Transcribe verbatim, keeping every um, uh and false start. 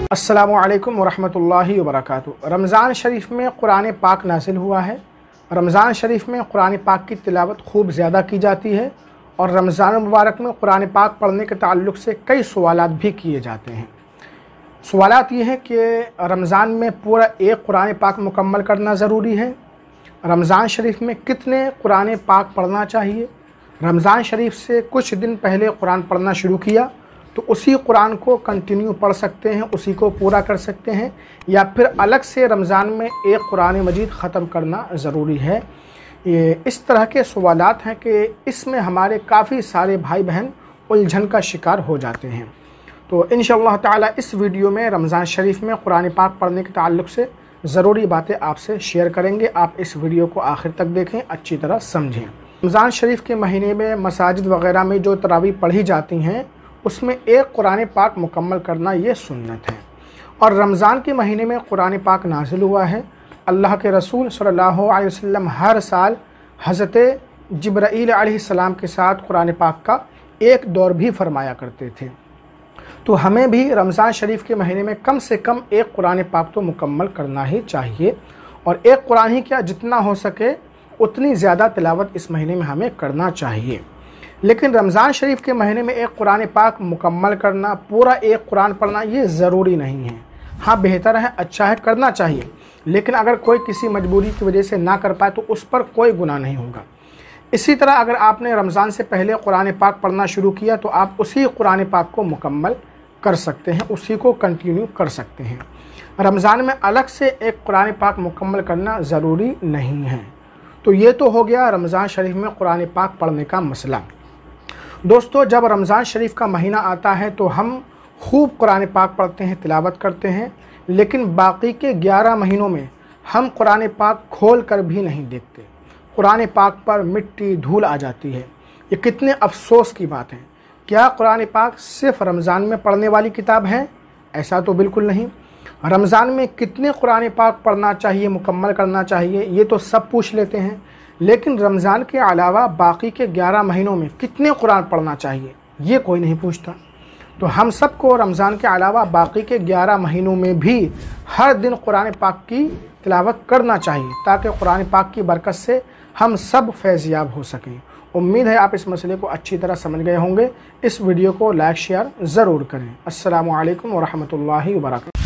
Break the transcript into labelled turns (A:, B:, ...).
A: अस्सलामु अलैकुम वरहमतुल्लाहि वबरकातुहू। रमज़ान शरीफ में कुरान पाक नाज़िल हुआ है। रमज़ान शरीफ में कुरान पाक की तिलावत खूब ज़्यादा की जाती है और रमज़ान मुबारक में कुरान पाक पढ़ने के ताल्लुक़ से कई सवालात भी किए जाते हैं। सवालात ये हैं कि रमज़ान में पूरा एक कुरान पाक मुकम्मल करना ज़रूरी है। रमज़ान शरीफ में कितने कुरान पाक पढ़ना चाहिए। रमज़ान शरीफ से कुछ दिन पहले कुरान पढ़ना शुरू किया तो उसी कुरान को कंटिन्यू पढ़ सकते हैं, उसी को पूरा कर सकते हैं, या फिर अलग से रमज़ान में एक कुरान मजीद ख़त्म करना ज़रूरी है। ये इस तरह के सवालात हैं कि इसमें हमारे काफ़ी सारे भाई बहन उलझन का शिकार हो जाते हैं। तो इंशाअल्लाह ताला इस वीडियो में रमज़ान शरीफ में कुरान पाक पढ़ने के ताल्लुक़ से ज़रूरी बातें आपसे शेयर करेंगे। आप इस वीडियो को आखिर तक देखें, अच्छी तरह समझें। रमज़ान शरीफ के महीने में मसाजिद वग़ैरह में जो तरावी पढ़ी जाती हैं उसमें एक कुरान पाक मुकम्मल करना ये सुन्नत है। और रमज़ान के महीने में कुरान पाक नाज़िल हुआ है। अल्लाह के रसूल सल्लल्लाहु अलैहि वसल्लम हर साल हज़रत जिब्राईल अलैहिस्सलाम के साथ कुरान पाक का एक दौर भी फरमाया करते थे। तो हमें भी रमज़ान शरीफ के महीने में कम से कम एक कुरान पाक तो मुकम्मल करना ही चाहिए। और एक कुरान ही क्या, जितना हो सके उतनी ज़्यादा तिलावत इस महीने में हमें करना चाहिए। लेकिन रमज़ान शरीफ के महीने में एक कुरान पाक मुकम्मल करना, पूरा एक कुरान पढ़ना, ये ज़रूरी नहीं है। हाँ, बेहतर है, अच्छा है, करना चाहिए। लेकिन अगर कोई किसी मजबूरी की वजह से ना कर पाए तो उस पर कोई गुनाह नहीं होगा। इसी तरह अगर आपने रमज़ान से पहले कुरान पाक पढ़ना शुरू किया तो आप उसी कुरान पाक को मुकम्मल कर सकते हैं, उसी को कंटिन्यू कर सकते हैं। रमज़ान में अलग से एक कुरान पाक मुकम्मल करना ज़रूरी नहीं है। तो ये तो हो गया रमज़ान शरीफ में कुरान पाक पढ़ने का मसला। दोस्तों, जब रमज़ान शरीफ का महीना आता है तो हम खूब कुरान पाक पढ़ते हैं, तिलावत करते हैं, लेकिन बाकी के ग्यारह महीनों में हम कुरान पाक खोल कर भी नहीं देखते। कुरान पाक पर मिट्टी धूल आ जाती है। ये कितने अफसोस की बात है। क्या कुरान पाक सिर्फ़ रमज़ान में पढ़ने वाली किताब है? ऐसा तो बिल्कुल नहीं। रमज़ान में कितने कुरान पाक पढ़ना चाहिए, मुकम्मल करना चाहिए, ये तो सब पूछ लेते हैं। लेकिन रमज़ान के अलावा बाकी के ग्यारह महीनों में कितने कुरान पढ़ना चाहिए, ये कोई नहीं पूछता। तो हम सबको रमज़ान के अलावा बाकी के ग्यारह महीनों में भी हर दिन कुरान पाक की तिलावत करना चाहिए, ताकि कुरान पाक की बरकत से हम सब फैज़याब हो सकें। उम्मीद है आप इस मसले को अच्छी तरह समझ गए होंगे। इस वीडियो को लाइक शेयर ज़रूर करें। अस्सलामु अलैकुम वरहमतुल्लाहि वबरकातुहू।